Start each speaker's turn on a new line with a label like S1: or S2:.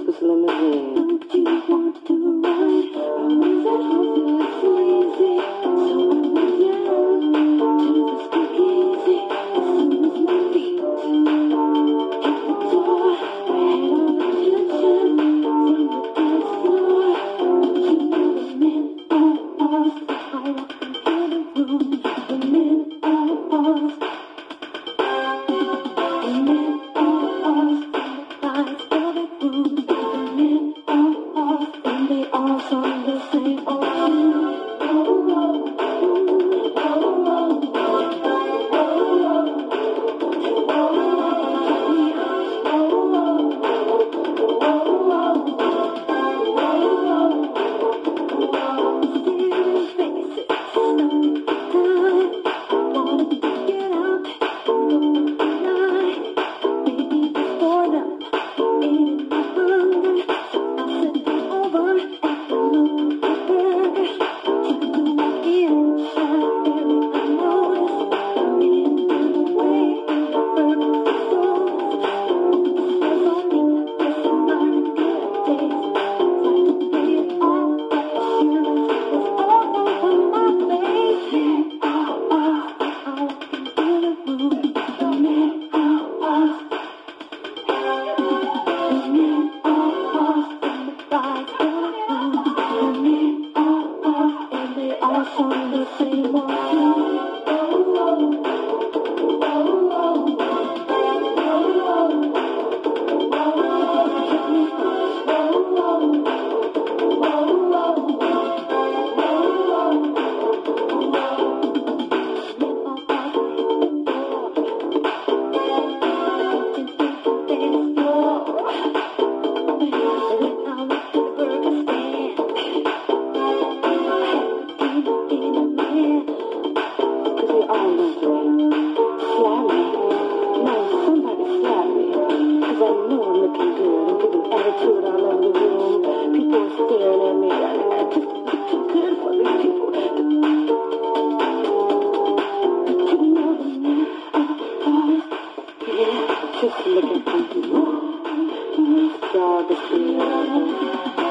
S1: Rufus limousine. Don't you want to ride? Always at home feeling sleazy. So I went down to the speakeasy. As soon as my feet hit the door, I had all the attention from the dance floor. Don't you know the minute I walked into the room, the minute I walked, the minute I walked, the lights filled the room, the minute I walked, and they all sung the same old tune. Just looking at you. Dog is